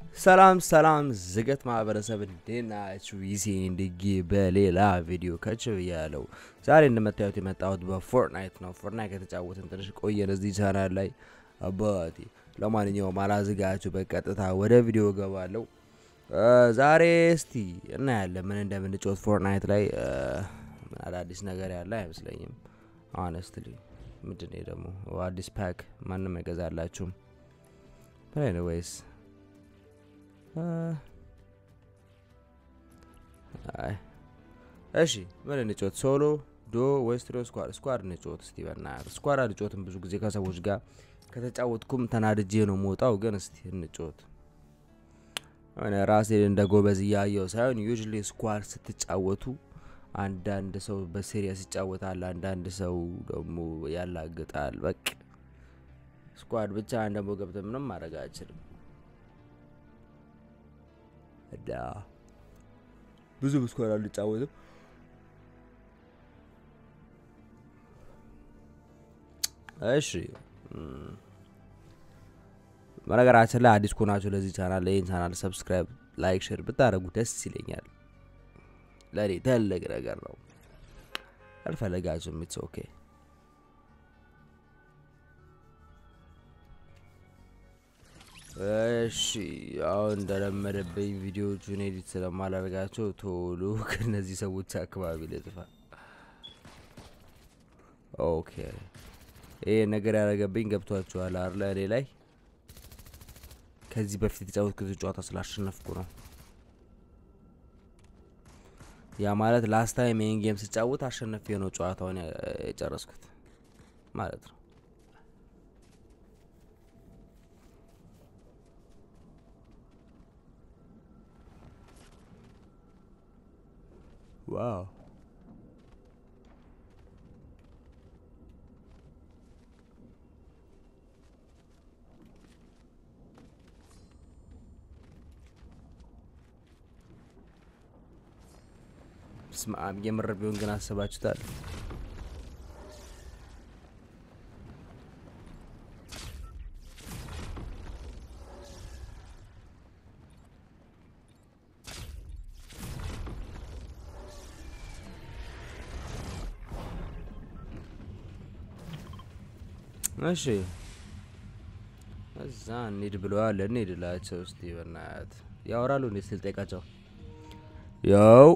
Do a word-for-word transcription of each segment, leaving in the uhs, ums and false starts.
ሰላም ሰላም ዝገት ማህበረሰብ እንዴናችሁ? ይሲ እንድጊ በሌላ ቪዲዮ ከች ብያለሁ። ዛሬ እንደምታዩት የመጣሁት በፎርትናይት ነው። ፎርትናይት ከተጫወትን ትንሽ ቆየን እዚህ ቻናል ላይ አባቴ። ለማንኛውም አላዝጋችሁ በቀጥታ ወደ ቪዲዮ ገባለሁ። ዛሬ እስቲ እናያለን ምን እንደምንጫወት ፎርትናይት ላይ። ምን አዲስ ነገር ያለ አይመስለኝም ሆነስትሊ። ምንድነው ደግሞ አዲስ ፓክ ማንንም አይገዛላችሁም። but anyways አይ እሺ ምን እንጫወት? ሶሎ ዶ ወይስ ትሪዮ ስኳድ? ስኳድ እንጫወት እስቲ በእናትህ። ስኳድ አልጫወትም ብዙ ጊዜ ከሰዎች ጋር ከተጫወትኩም ተናድጄ ነው የምወጣው። ግን እስቲ እንጫወት። እኔ ራሴን እንደ ጎበዝ ያያየው ሳይሆን ዩዥሊ ስኳድ ስትጫወቱ አንዳንድ ሰው በሲሪየስ ይጫወታል፣ አንዳንድ ሰው ደግሞ ያላግጣል። በቃ ስኳድ ብቻ እንደሞ ገብተህ ምንም ማድረግ አይችልም። ዳ ብዙ ስኳድ አልጫወትም። እሺ በነገራችን ላይ አዲስ ኮናችሁ ለዚህ ቻናል ለይን ቻናል ሰብስክራይብ፣ ላይክ፣ ሼር ብታደርጉ ደስ ይለኛል። ለኔ ትልቅ ነገር ነው። አልፈለጋችሁም ኢትስ ኦኬ። እሺ አሁን እንደለመደብኝ ቪዲዮዎቹን ኤዲት ስለማላደርጋቸው ቶሎ ከነዚህ ሰዎች አካባቢ ልጥፋ። ኦኬ ይሄ ነገር ያደረገብኝ ገብቷችኋል አይደል? እኔ ላይ ከዚህ በፊት የተጫወትኩት ጨዋታ ስላሸነፍኩ ነው። ያ ማለት ላስት ታይም ይሄን ጌም ስጫወት አሸነፍ የሆነው ጨዋታውን የጨረስኩት ማለት ነው። ዋው ስማም የምርብዩን ግን አስባችሁታል? እሺ እዛ እንሂድ ብለዋል። እንሂድላቸው እስቲ በእናትህ። ያወራሉ እንዴ ስል ጠይቃቸው። ያው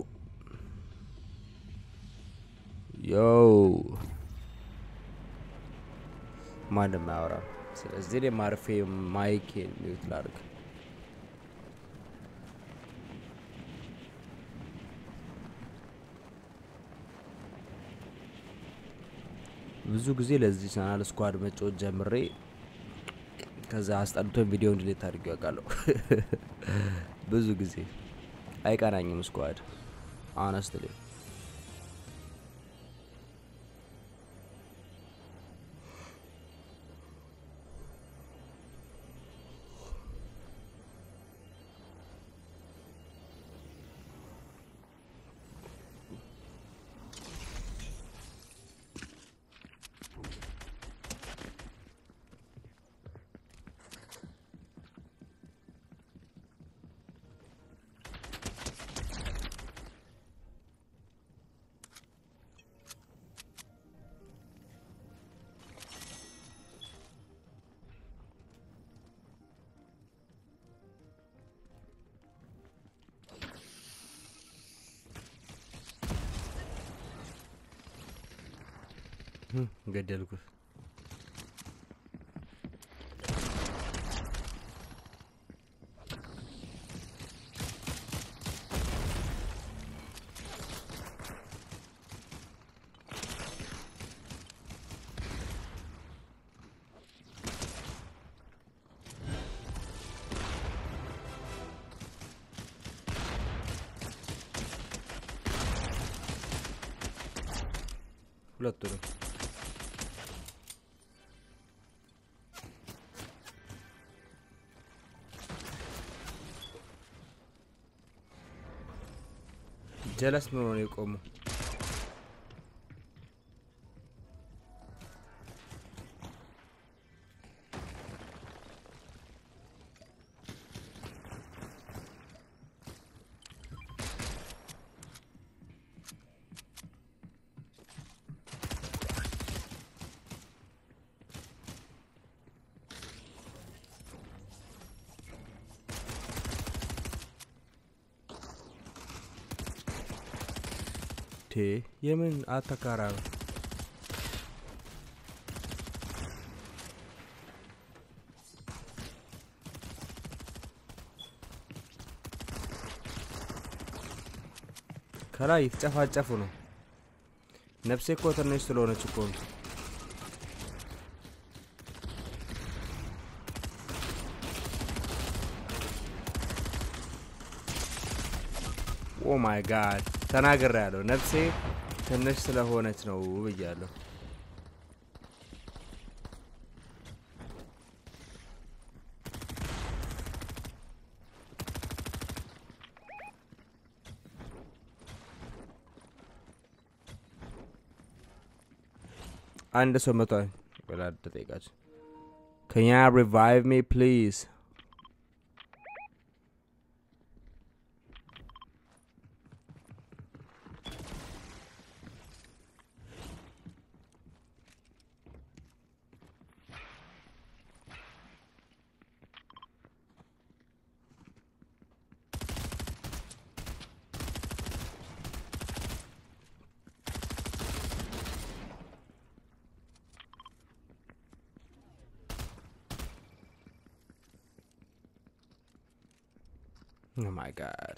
ያው ማንም አያወራም። ስለዚህ እኔ ማርፌ ማይኬን ሚውት ላድርግ። ብዙ ጊዜ ለዚህ ቻናል ስኳድ መጫወት ጀምሬ ከዛ አስጠልቶኝ ቪዲዮ እንዲሌት አድርጌ ያውቃለሁ። ብዙ ጊዜ አይቀናኝም ስኳድ honestly። ገደልኩት። ሁለቱ ነው። ጀለስ ነው ነው የቆሙ ቴ የምን አተካራ ከላይ የተጨፋጨፉ ነው ነፍሴ እኮ ትንሽ ስለሆነች እኮ ነው ኦ ማይ ጋድ ተናግሬያለሁ ነፍሴ ትንሽ ስለሆነች ነው ብያለሁ አንድ ሰው መጣኝ ወላድ ተጠይቃች Can you revive me please Oh my god.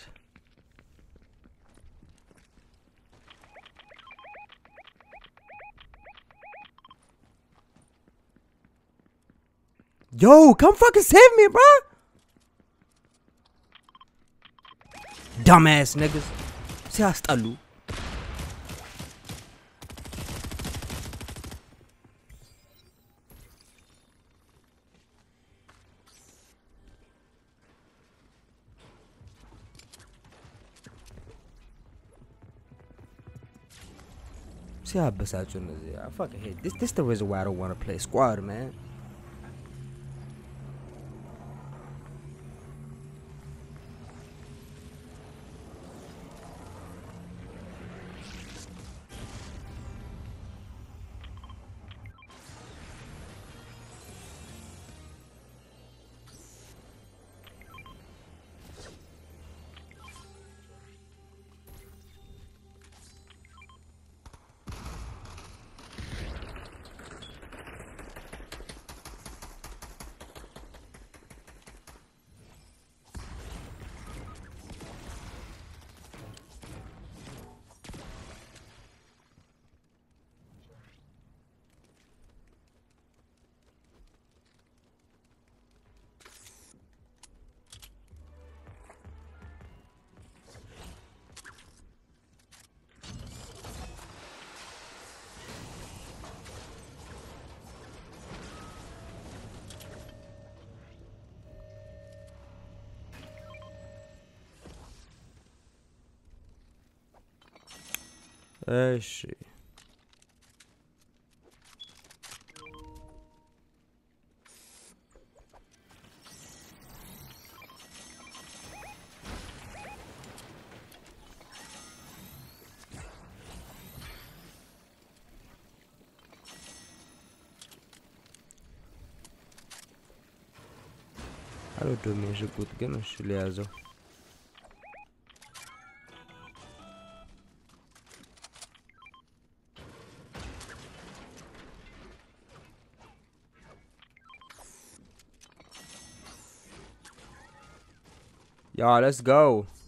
Yo, come fucking save me, bro. Dumbass niggas. ሲያስጠሉ ሲያበሳጩ እነዚህ I fucking hate this. This is the reason why I don't want to play squad, man. እሺ አልወደውም የሽጉጥ ግን እሺ ሊያዘው Yeah, let's go.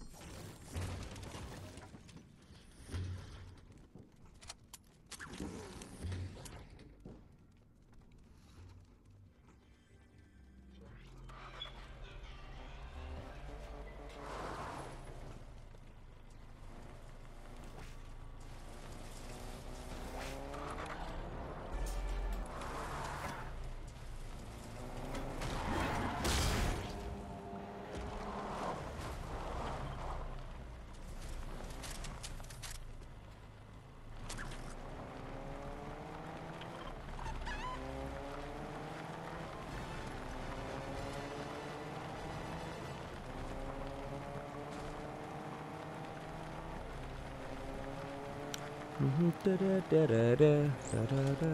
Da da da da da da da da.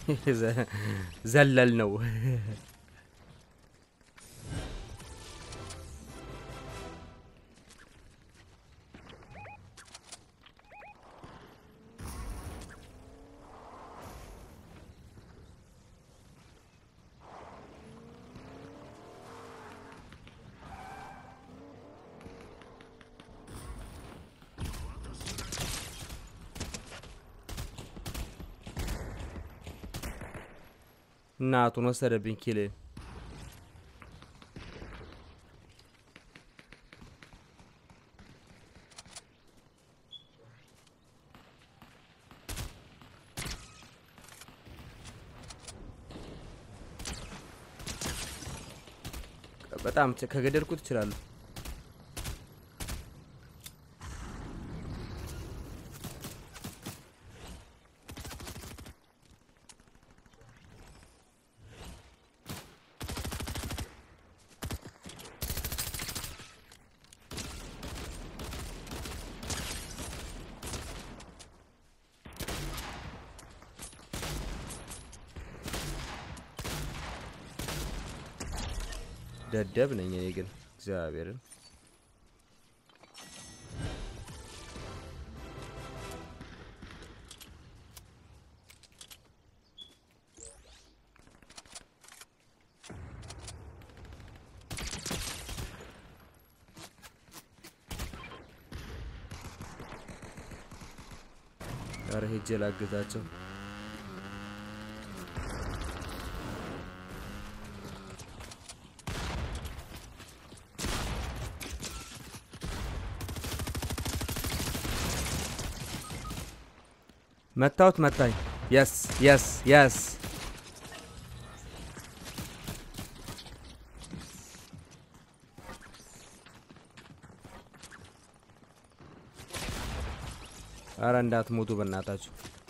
زلل ነው እናቱን ወሰደብኝ ኪሌ በጣም ከገደልኩት ይችላል ደደብ ነኝ እኔ ግን እግዚአብሔርን ኧረ ሄጄ ላግዛቸው መታውት መታኝ yes yes yes ኧረ እንዳትሞቱ በእናታችሁ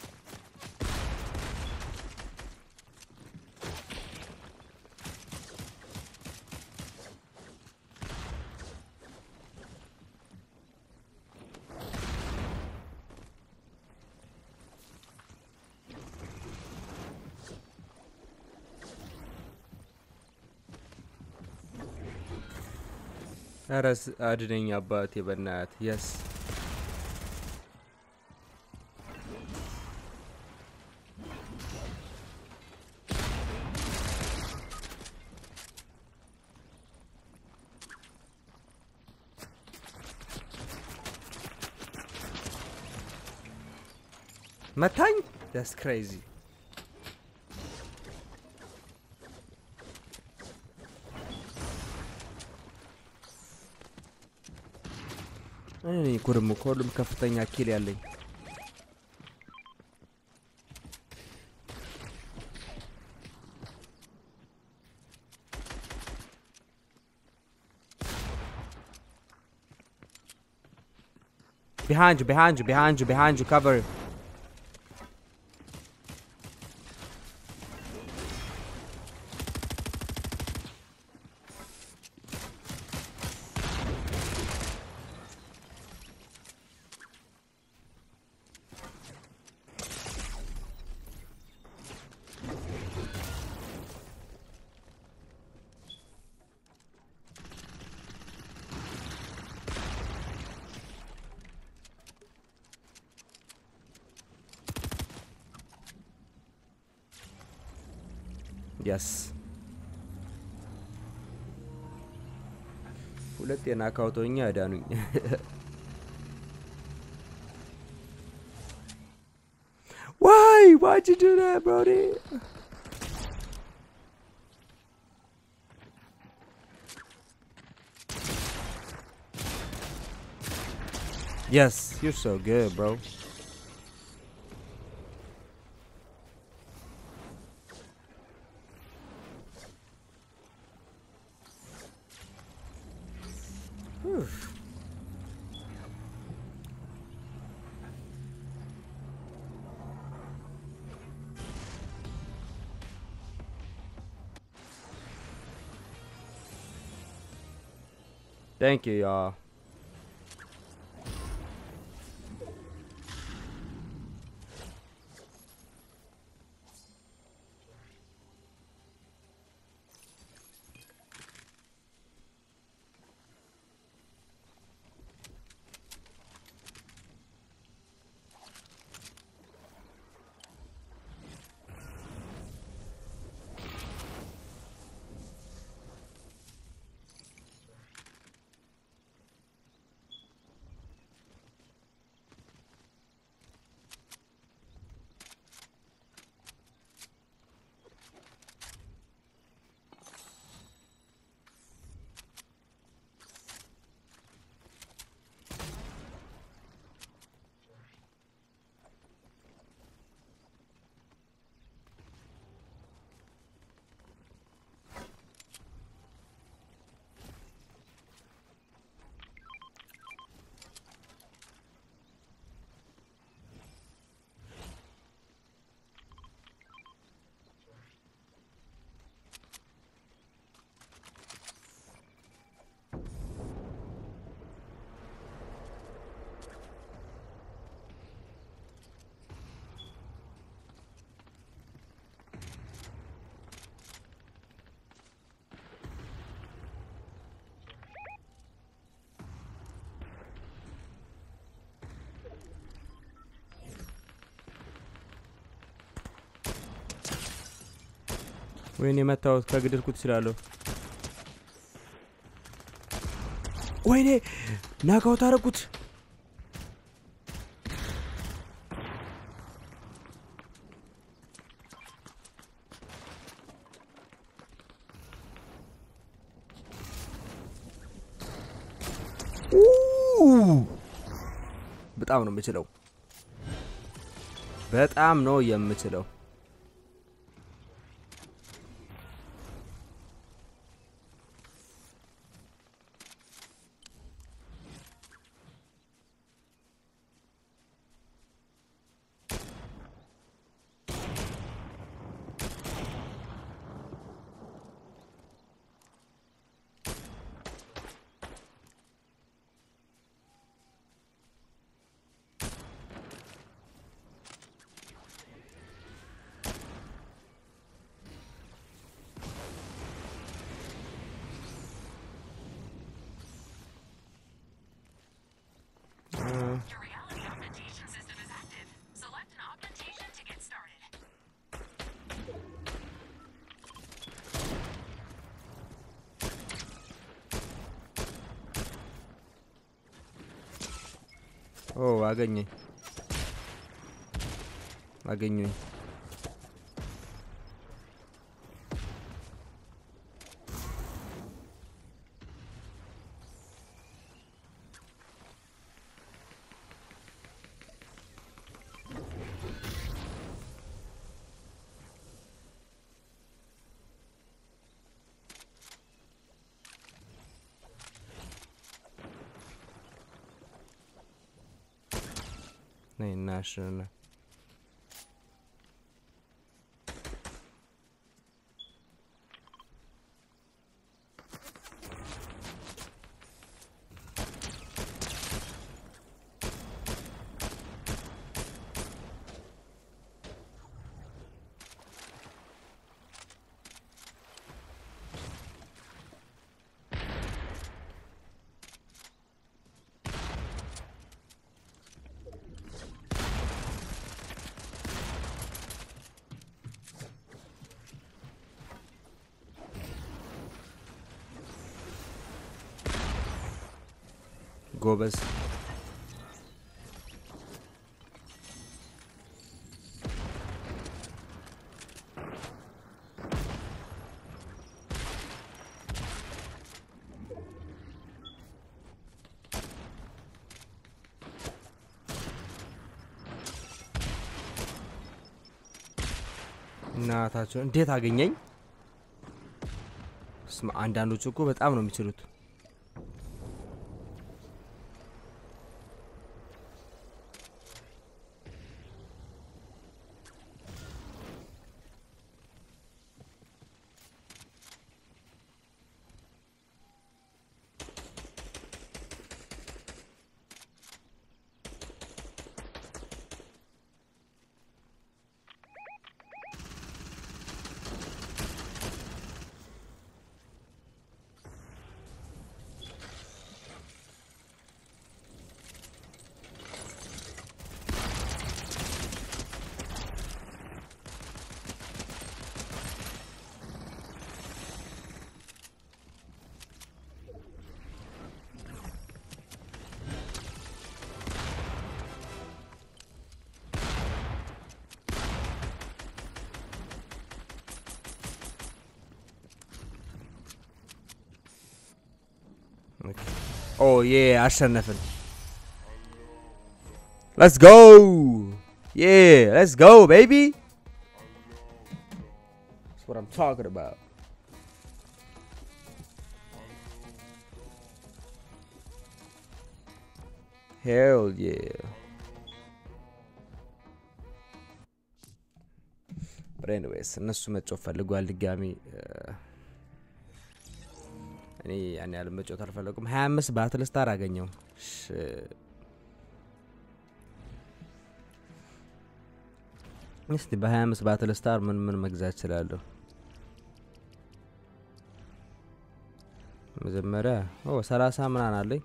ኧረ አድነኝ አባቴ በእናትህ yes መታኝ that's crazy እኔ ኩርም ኮልም ከፍተኛ ኪል ያለኝ behind you behind you behind you behind you cover yes ሁለት የናካውቶኛ አዳኑኝ why why'd you do that brody yes you're so good bro Thank you, y'all. ወይኔ መታወት ከግድልኩት ይችላል ወይኔ ናካው ታረኩት በጣም ነው የምችለው በጣም ነው የምችለው ኦ አገኘኝ አገኘኝ ነይ ናሽና ጎበዝ እናታቸው እንዴት አገኘኝ ስማ አንዳንዶቹ እኮ በጣም ነው የሚችሉት Oh yeah, አሸነፍን. Let's go. Yeah, let's go, baby. That's what I'm talking about. Hell yeah. But anyways, እነሱ መጫወት ፈልጓል ድጋሚ እኔ ያኔ ያለ መጫወት አልፈለኩም ሃያ አምስት ባትል ስታር አገኘው እስቲ በሃያ አምስት ባትል ስታር ምን ምን መግዛት ይችላልው መጀመሪያ ኦ ሰላሳ ምናን አለኝ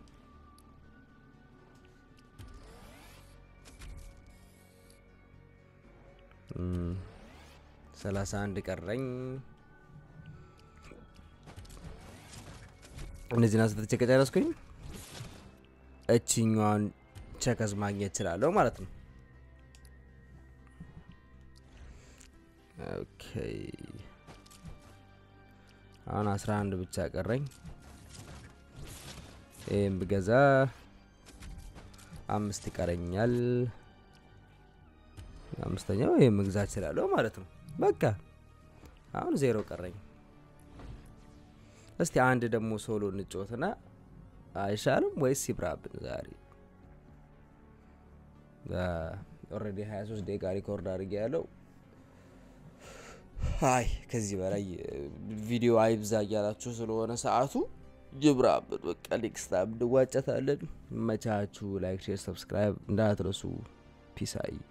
እም ሰላሳ አንድ ቀረኝ እነዚህን አስተት ከጨረስኩኝ እቺኛውን ቸከስ ማግኘት እችላለሁ ማለት ነው ኦኬ አሁን አስራ አንድ ብቻ ቀረኝ ኤም በገዛ አምስት ይቀረኛል አምስተኛው ይሄ መግዛት እችላለሁ ማለት ነው በቃ አሁን ዜሮ ቀረኝ እስቲ አንድ ደግሞ ሶሎ እንጫወትና አይሻልም ወይስ ይብራብን ዛሬ ኦሬዲ ሃያ ሶስት ደቂቃ ሪኮርድ አድርጌያለሁ አይ ከዚህ በላይ ቪዲዮ አይብዛ ያላችሁ ስለሆነ ሰዓቱ ይብራብን በቃ ኔክስት ታይም እንዋጫታለን መቻቹ ላይክ ሼር ሰብስክራይብ እንዳትረሱ ፒስ አይ